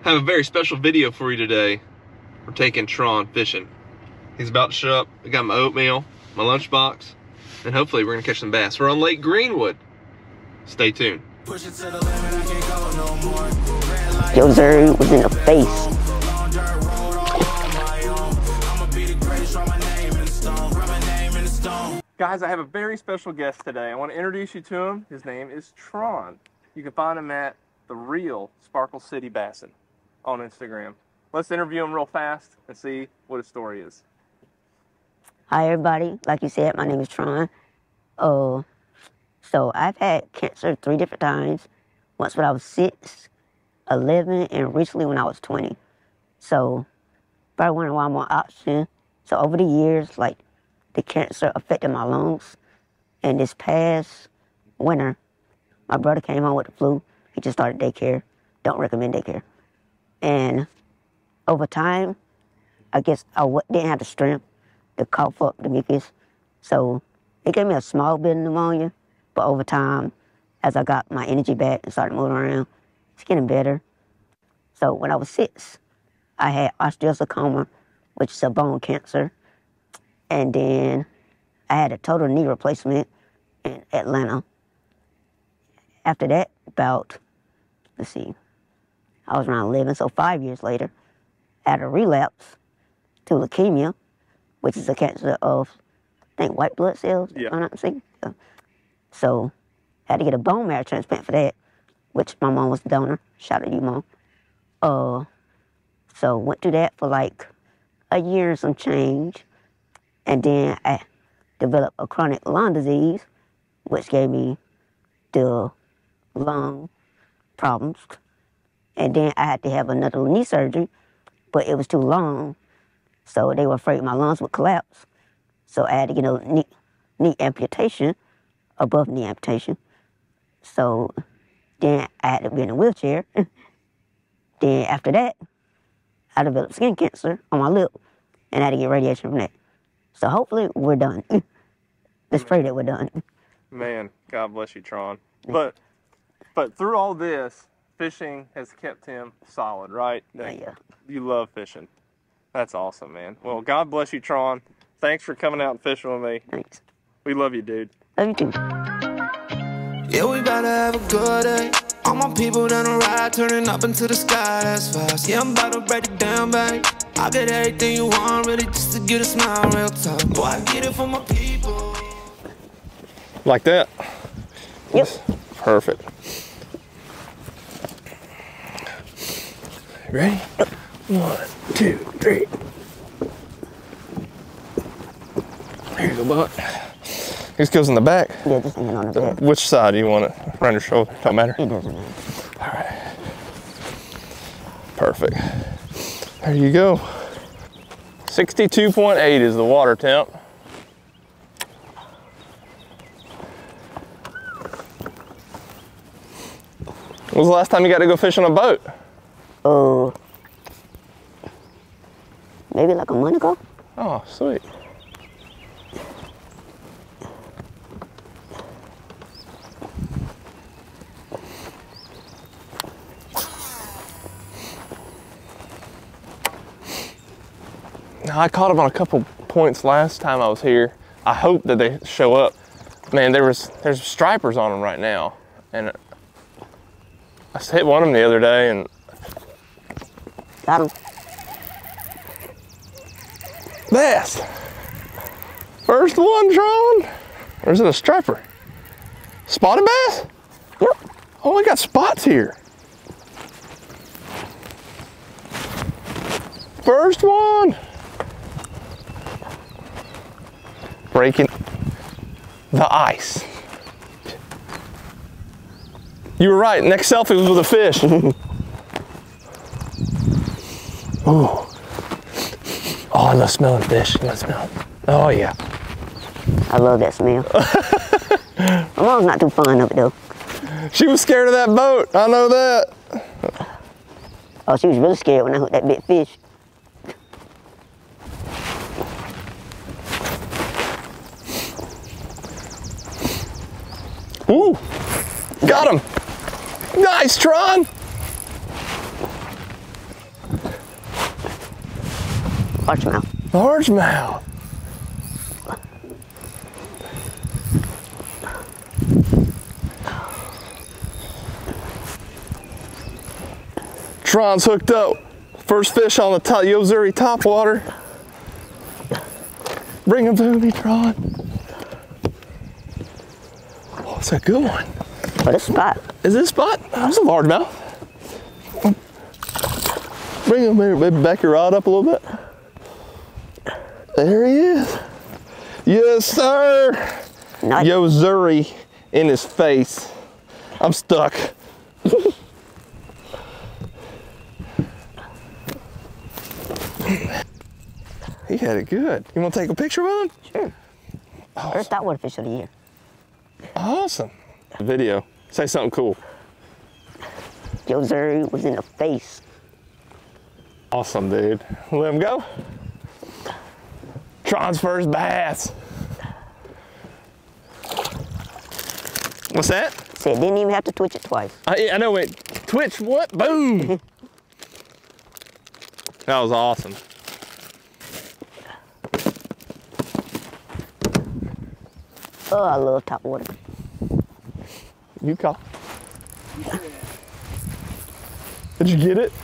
have a very special video for you today. We're taking Tron fishing. He's about to show up. I got my oatmeal, my lunchbox, and hopefully we're gonna catch some bass. We're on Lake Greenwood. Stay tuned. Yo, Zuri was in the face. Guys, I have a very special guest today. I want to introduce you to him. His name is Tron. You can find him at The Real Sparkle City Bassin on Instagram. Let's interview him real fast and see what his story is. Hi, everybody. Like you said, my name is Tron. So I've had cancer 3 different times. Once when I was 6, 11, and recently when I was 20. So, probably wondering why I'm on oxygen. So over the years, like, the cancer affected my lungs. And this past winter, my brother came home with the flu. He just started daycare. Don't recommend daycare. And over time, I guess I didn't have the strength to cough up the mucus. So it gave me a small bit of pneumonia. But over time, as I got my energy back and started moving around, it's getting better. So when I was 6, I had osteosarcoma, which is a bone cancer. And then I had a total knee replacement in Atlanta. After that, about, let's see, I was around 11, so 5 years later, I had a relapse to leukemia, which is a cancer of, I think, white blood cells, if I'm not mistaken. So I had to get a bone marrow transplant for that, which my mom was the donor. Shout out to you, Mom. So went through that for like a year and some change. And then I developed a chronic lung disease, which gave me the lung problems. And then I had to have another knee surgery, but it was too long. So they were afraid my lungs would collapse. So I had to get a knee amputation, above knee amputation. So then I had to be in a wheelchair. Then after that, I developed skin cancer on my lip and I had to get radiation from that. So hopefully we're done. Let's pray that we're done. Man, God bless you, Tron. But through all this, fishing has kept him solid, right? Yeah. You love fishing. That's awesome, man. Well, God bless you, Tron. Thanks for coming out and fishing with me. Thanks. We love you, dude. Love you too. Yeah, we about to have a good day. All my people down the ride, turning up into the sky, that's fast. Yeah, I'm about to break it down, babe. I get everything you want, really, just to get a smile, real talk. Boy, I get it from my people. Like that? Yep. Perfect. Ready? 1, 2, 3. There you go, Buck. This goes in the back? Yeah, just hanging on the back. Which side do you want it? Around your shoulder? Don't matter? It doesn't matter. All right. Perfect. There you go. 62.8 is the water temp. When was the last time you got to go fish on a boat? Maybe like a month ago. Oh, sweet. Now, I caught them on a couple points last time I was here. I hope that they show up. Man, there's stripers on them right now. And I hit one of them the other day and... Got him. Bass! First one, Tron! Or is it a striper? Spotted bass? Yep. Oh, we got spots here. First one! Breaking the ice. You were right, next selfie was with a fish. Ooh. Oh, I love smelling fish. You want to smell it? Oh, yeah. I love that smell. My mom's not too fond of it, though. She was scared of that boat. I know that. Oh, she was really scared when I hooked that big fish. Ooh, got him. Nice, Tron. Largemouth. Largemouth. Tron's hooked up. First fish on the top, Yozuri topwater. Bring him to me, Tron. Oh, it's a good one. What a spot. Is this a spot? Oh, that's a largemouth. Bring him here, maybe back your rod up a little bit. There he is. Yes, sir. Nice. Yozuri in his face. I'm stuck. He had it good. You want to take a picture with him? Sure. Awesome. First topwater fish of the year. Awesome. Video. Say something cool. Yozuri was in the face. Awesome, dude. Let him go. Tron's first bass. What's that? Said didn't even have to twitch it twice. I know it. Twitch what? Boom. That was awesome. Oh, I love topwater. You caught. Did you get it?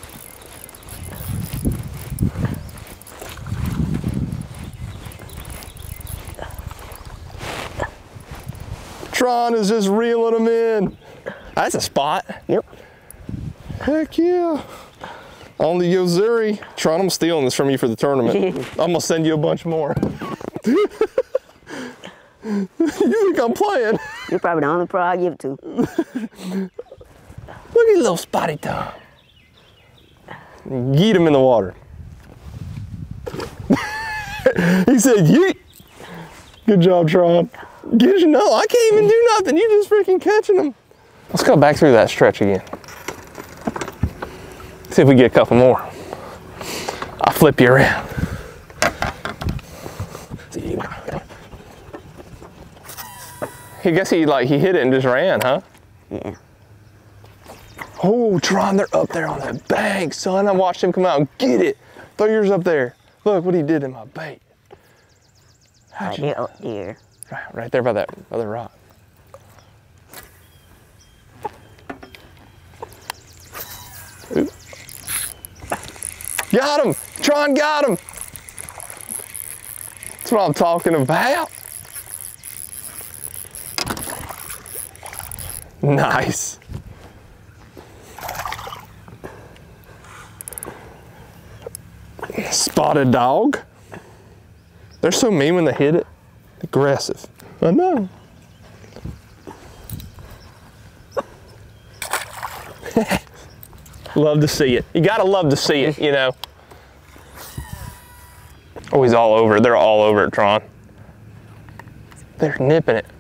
Tron is just reeling them in. That's a spot. Yep. Heck yeah. On the Yozuri. Tron, I'm stealing this from you for the tournament. I'm gonna send you a bunch more. You think I'm playing? You're probably the only pro I give it to. Look at little spotty tongue. Yeet him in the water. He said yeet. Good job, Tron. Get you know, I can't even do nothing. You just freaking catching them. Let's go back through that stretch again. See if we get a couple more. I'll flip you around. I guess he hit it and just ran, huh? Yeah. Oh, Tron, they're up there on that bank, son. I watched him come out and get it. Throw yours up there. Look what he did in my bait. Right there, up there. Right there by that other rock. Oop. Got him! Tron got him! That's what I'm talking about. Nice. Spotted dog. They're so mean when they hit it. Aggressive. I know. Love to see it. You gotta love to see it, you know. Oh, he's all over it. They're all over it, Tron. They're nipping it.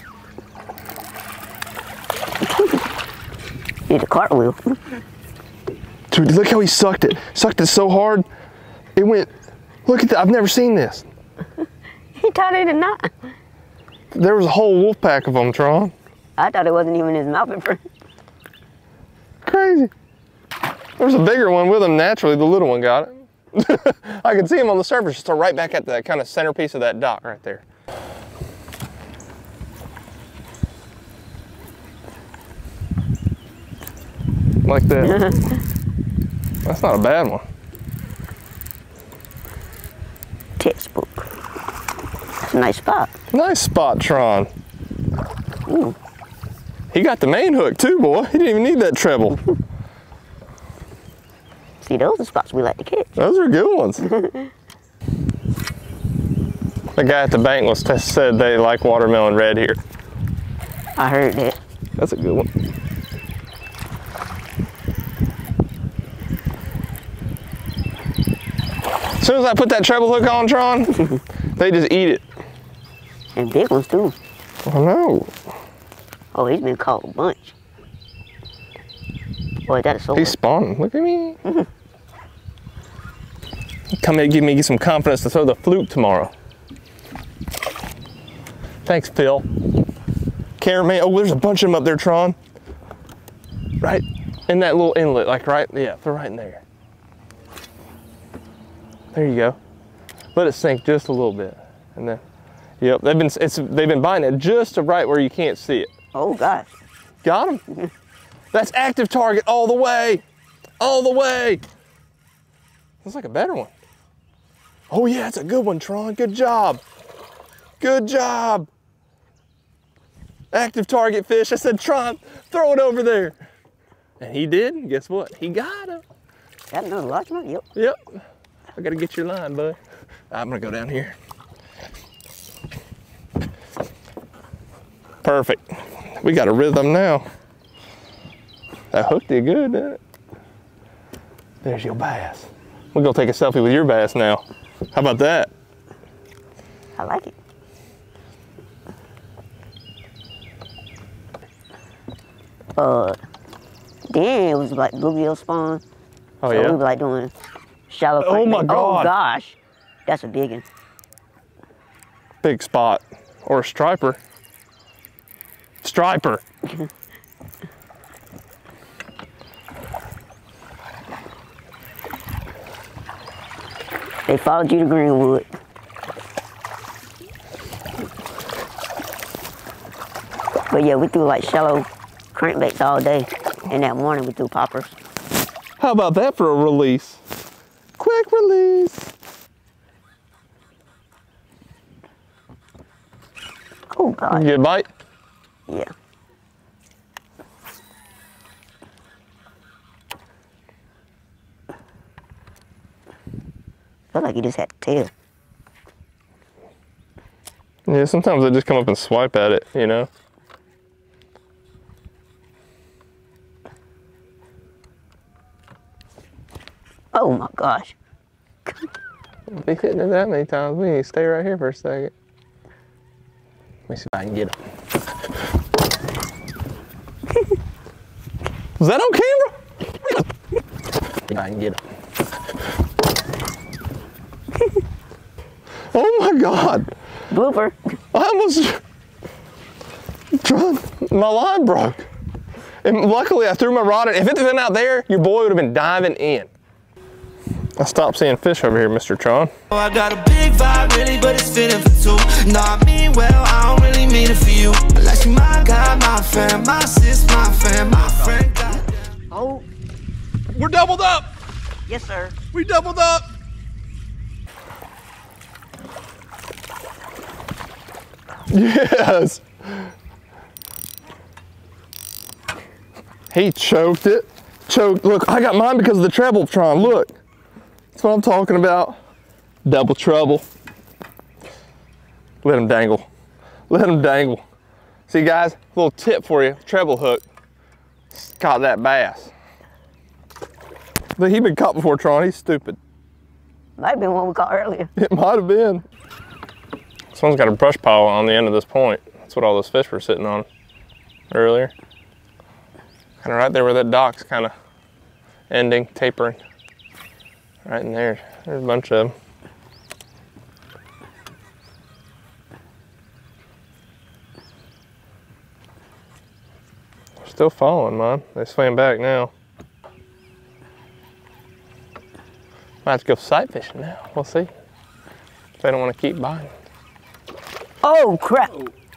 Need a cartwheel. Dude, look how he sucked it. Sucked it so hard. It went, look at that. I've never seen this. He thought it did not. There was a whole wolf pack of them, Tron. I thought it wasn't even in his mouth at first. Crazy. There's a bigger one with him naturally. The little one got it. I can see him on the surface, just right back at the kind of centerpiece of that dock right there. Like that. That's not a bad one. Textbook. That's a nice spot. Nice spot, Tron. Ooh. He got the main hook too, boy. He didn't even need that treble. See, those are spots we like to catch. Those are good ones. The guy at the bank said they like watermelon red here. I heard that. That's a good one. As soon as I put that treble hook on, Tron, they just eat it. And big ones too. I know. Oh, he's been caught a bunch. Boy, that is so. He's spawning. Look at me. Come here, give me some confidence to throw the fluke tomorrow. Thanks, Phil. Cameraman. Oh, there's a bunch of them up there, Tron. Right in that little inlet, like right, yeah, they're right in there. There you go. Let it sink just a little bit. And then, yep, they've been biting it just to right where you can't see it. Oh gosh. Got him. That's active target all the way. All the way. Looks like a better one. Oh yeah, it's a good one, Tron. Good job. Good job. Active target fish. I said, Tron, throw it over there. And he did, and guess what? He got him. Got another largemouth? Yep. Yep. I gotta get your line, bud. I'm gonna go down here. Perfect. We got a rhythm now. That hook did good, didn't it? There's your bass. We're gonna take a selfie with your bass now. How about that? I like it. Then it was like bluegill spawn. Oh, so yeah? we were like doing shallow. Oh, my God. Oh gosh, that's a big one. Big spot. Or a striper. Striper. They followed you to Greenwood. But yeah, we threw like shallow crankbaits all day. And that morning we threw poppers. How about that for a release? Quick release. Oh God. You get a bite? Yeah. Felt like you just had to tail. Yeah, sometimes I just come up and swipe at it, you know? Oh my gosh. Don't be hitting it that many times. We need to stay right here for a second. Let me see if I can get him. Was that on camera? If I can get him. Oh my God. Blooper. I almost, Tron, my line broke. And luckily I threw my rod in. If it had been out there, your boy would have been diving in. I stopped seeing fish over here, Mr. Tron. I got a big vibe, really, but it's fitting for two. No, I mean well, I don't really mean it for you. Unless you my guy, my fan, my sis, my fan, my friend. Goddamn. Oh, We're doubled up. yes sir. We doubled up. Yes. He choked it. Choked. Look, I got mine because of the treble, Tron. Look. That's what I'm talking about. Double trouble. Let him dangle. Let him dangle. See, guys, a little tip for you. Treble hook. Caught that bass. But he been caught before, Tron. He's stupid. Might have been one we caught earlier. It might have been. This one's got a brush pile on the end of this point. That's what all those fish were sitting on earlier. Kind of right there where that dock's kind of ending, tapering. Right in there. There's a bunch of them. They're still following mine. They swam back now. Might have to go sight fishing now. We'll see. If they don't want to keep biting. Oh crap.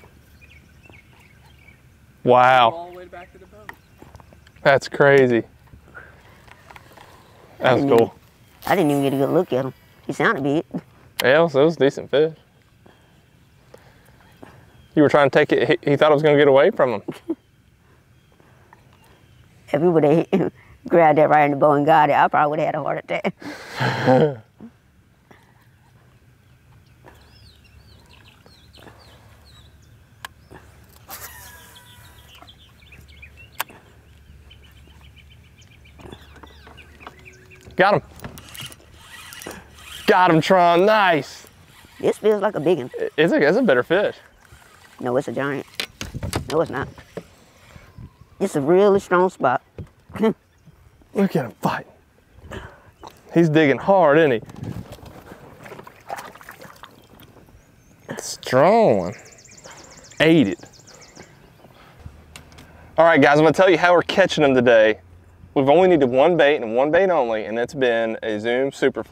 Wow. All the way back to the boat. That's crazy. That's cool. I didn't even get a good look at him. He sounded big. Yeah, it was a decent fish. You were trying to take it, he thought I was going to get away from him. If we would have grabbed that right in the bow and got it, I probably would have had a heart attack. Got him. Got him, Tron. Nice. This feels like a big one. It's a better fish. No, it's a giant. No, it's not. It's a really strong spot. Look at him fight. He's digging hard, isn't he? Strong one. Ate it. All right, guys, I'm gonna tell you how we're catching them today. We've only needed one bait and one bait only, and it's been a Zoom Super Fluke.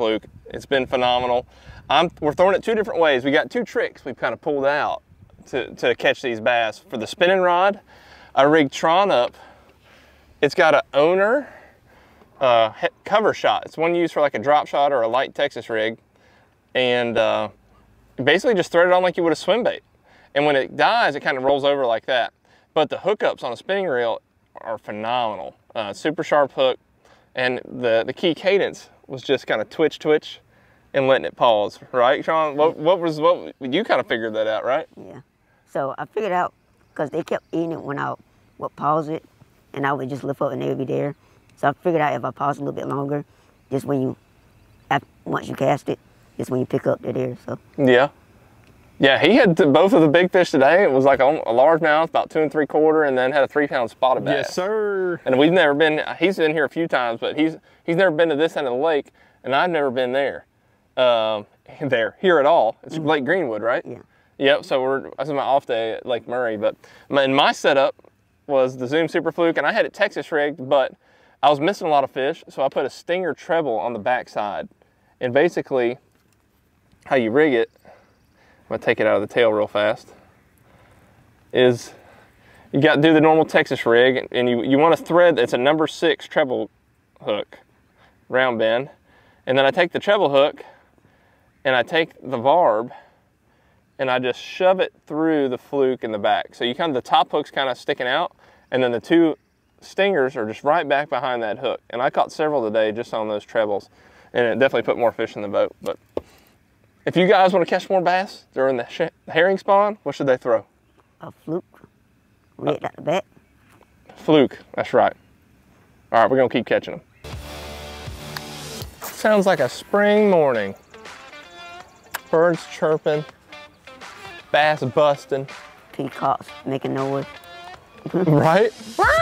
It's been phenomenal. We're throwing it 2 different ways. We got 2 tricks we've kind of pulled out to catch these bass. For the spinning rod, I rigged Tron up. It's got an owner cover shot. It's one used for like a drop shot or a light Texas rig. And basically just thread it on like you would a swim bait. And when it dies, it kind of rolls over like that. But the hookups on a spinning reel are phenomenal. Super sharp hook. And the key cadence was just kind of twitch, and letting it pause, right, Tron? What you kind of figured that out, right? Yeah. So I figured out, because they kept eating it when I would pause it, and I would just lift up and they would be there. So I figured out if I pause a little bit longer, just when you, once you cast it, just when you pick up, they're there, so. Yeah. Yeah, he had both of the big fish today. It was like a largemouth, about 2 3/4, and then had a 3-pound spotted bass. Yes, sir. And we've never been, he's been here a few times, but he's never been to this end of the lake, and I've never been there. Here at all. It's Lake Greenwood, right? Yeah. Yep, so this is my off day at Lake Murray, but my setup was the Zoom Super Fluke, and I had it Texas rigged, but I was missing a lot of fish, so I put a Stinger treble on the backside. And basically, how you rig it, I'm gonna take it out of the tail real fast, is you got to do the normal Texas rig, and you want to thread, it's a number 6 treble hook, round bend. And then I take the treble hook, and I take the barb, and I just shove it through the fluke in the back. So the top hook's kind of sticking out, and then the 2 stingers are just right back behind that hook. And I caught several today just on those trebles, and it definitely put more fish in the boat. But if you guys want to catch more bass during the herring spawn, what should they throw? A fluke, rigged at the back. Fluke, that's right. All right, we're gonna keep catching them. Sounds like a spring morning. Birds chirping, bass busting. Peacocks making noise. Right?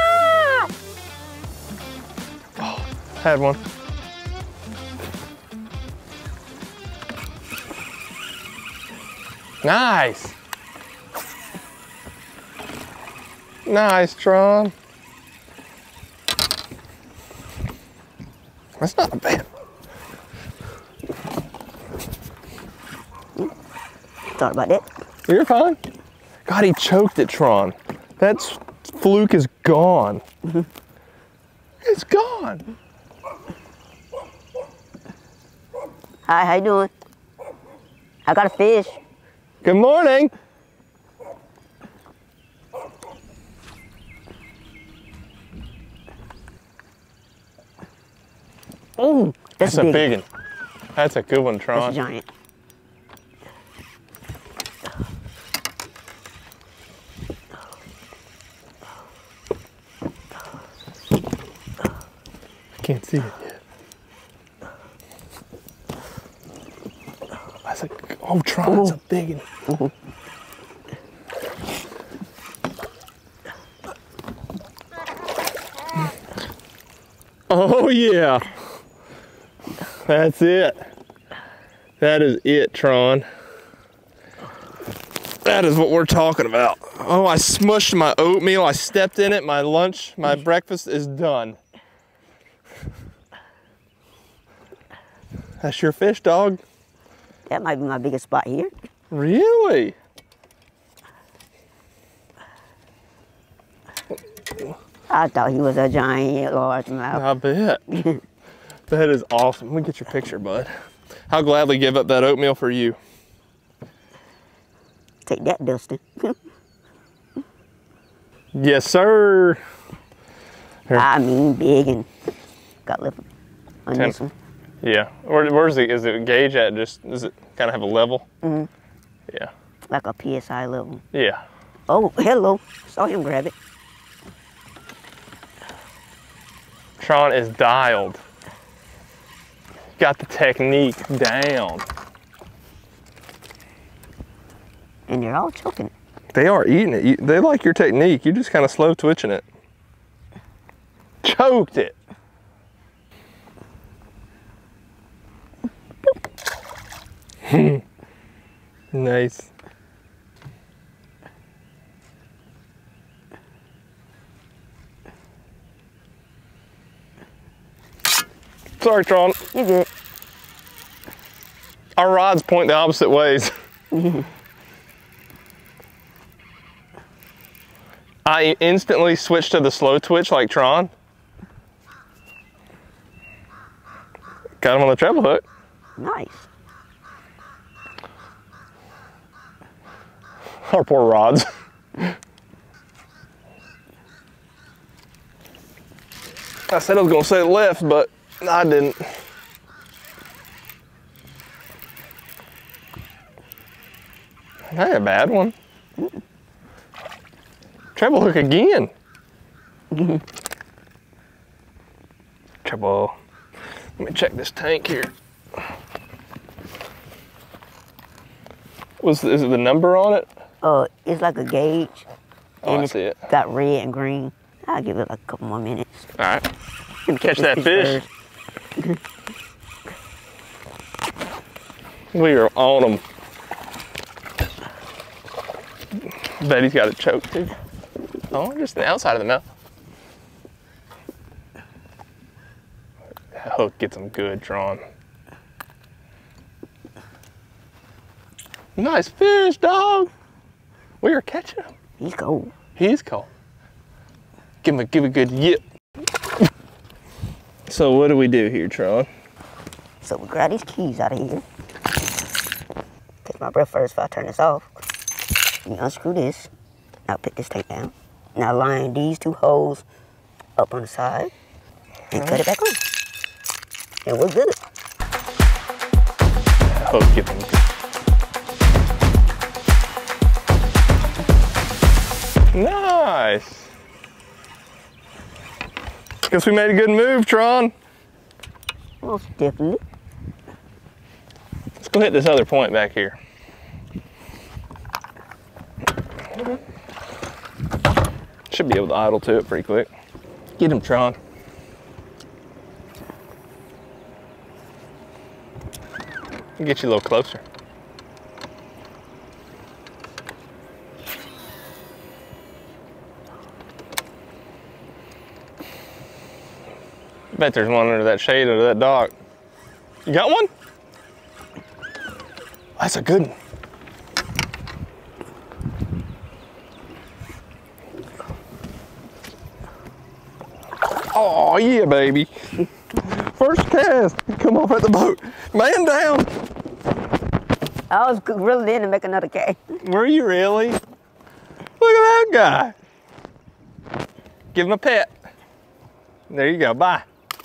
Oh, had one. Nice. Nice, Tron. That's not bad. Sorry about that. You're fine. God, he choked it, Tron. That fluke is gone. It's gone. Hi, how you doing? I got a fish. Good morning. Oh, that's a big one. That's a good one, Tron. That's a giant. I can't see it yet. That's a, oh, Tron, that's a big one. Oh, yeah. That's it. That is it, Tron. That is what we're talking about. Oh, I smushed my oatmeal. I stepped in it. My lunch, my breakfast is done. That's your fish, dog. That might be my biggest spot here. Really? I thought he was a giant largemouth. I bet. That is awesome. Let me get your picture, bud. I'll gladly give up that oatmeal for you. Take that, Dustin. Yes, sir. Here. I mean, big and got lip on this one. Yeah. Where's the, is it gauge at? Just, does it kind of have a level? Mm-hmm. Yeah. Like a PSI level. Yeah. Oh, hello. Saw him grab it. Tron is dialed. Got the technique down. And they're all choking it. They are eating it. They like your technique. You're just kind of slow twitching it. Choked it. Nice. Sorry, Tron. You're good. Our rods point the opposite ways. I instantly switched to the slow twitch like Tron. Got him on the treble hook. Nice. Our poor rods. I said I was gonna say left, but I didn't. That ain't a bad one. Treble hook again. Treble. Let me check this tank here. Is it the number on it? It's like a gauge. Oh, and I see it. Got red and green. I'll give it like a couple more minutes. All right. Catch that fish. We are on them. Bet he's got it choked too. Oh, just the outside of the mouth. That hook gets him good, Tron. Nice fish, dog. We are catching him. He's cold. He is cold. Give him a good yip. So what do we do here, Tron? So we grab these keys out of here. Take my breath first before I turn this off. You unscrew this. Now pick this tape down. Now line these two holes up on the side and cut it back on. And we're good. Hook give him good. Nice. Guess we made a good move, Tron. Most definitely. Let's go hit this other point back here. Should be able to idle to it pretty quick. Get him, Tron. Get you a little closer. Bet there's one under that shade under that dock. You got one? That's a good one. Oh yeah, baby. First cast, come off at the boat. Man down. I was really in to make another cast. Were you really? Look at that guy. Give him a pet. There you go, bye.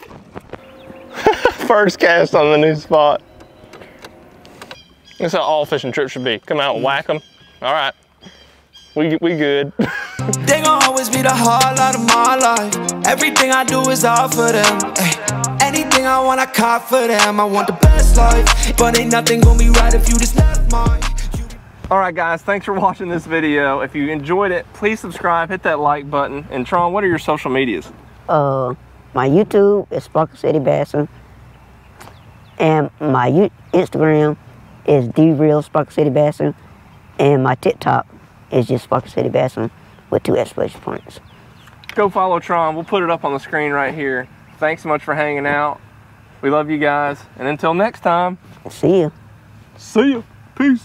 First cast on the new spot. That's how all fishing trips should be. Come out and whack them. All right, we good. They gon' always be the highlight of my life. Everything I do is all for them. Ay, anything I want, I cop for them. I want the best life, but ain't nothing gonna be right if you just left mine. All right, guys, thanks for watching this video. If you enjoyed it, please subscribe, hit that like button. And Tron, what are your social medias? My YouTube is Sparkle City Bassin', and my Instagram is TheRealSparkleCityBassin', and my TikTok is just Sparkle City Bassin' with 2 exclamation points. Go follow Tron. We'll put it up on the screen right here. Thanks so much for hanging out. We love you guys. And until next time, See ya. see ya. Peace.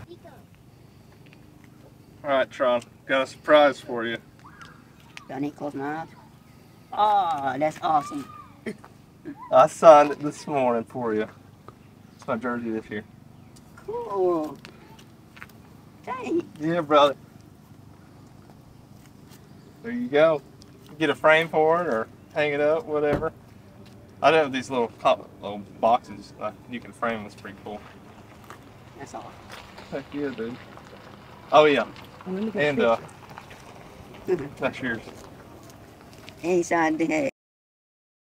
All right, Tron, got a surprise for you. Do I need to close my eyes? Oh, that's awesome. I signed it this morning for you. It's my jersey this year. Cool. Dang. Yeah, brother. There you go. Get a frame for it or hang it up, whatever. I do have these little boxes you can frame. It's pretty cool. That's all. Heck yeah, dude. Oh yeah. And that's yours. Inside the head.